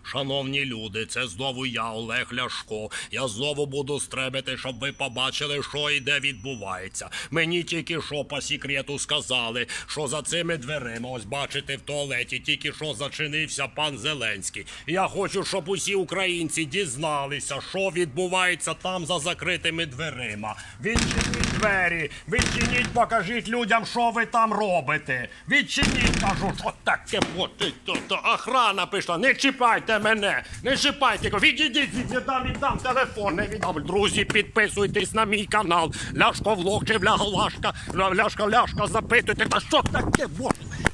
Шановні люди, це знову я, Олег Ляшко. Я знову буду стребити, щоб ви побачили, що і де відбувається. Мені тільки що по секрету сказали, що за цими дверима, ось бачите, в туалеті тільки що зачинився пан Зеленський. Я хочу, щоб усі українці дізналися, що відбувається там за закритими дверима. Відчиніть двері, відчиніть, покажіть людям, що ви там робите. Відчиніть, кажу, що таке, охрана пішла, не чіпайте мене, не чіпайте, відійдіть, віддам телефон, не віддам. Друзі, підписуйтесь на мій канал, Ляшко Влог чи Ляшка, запитуйте, та що таке,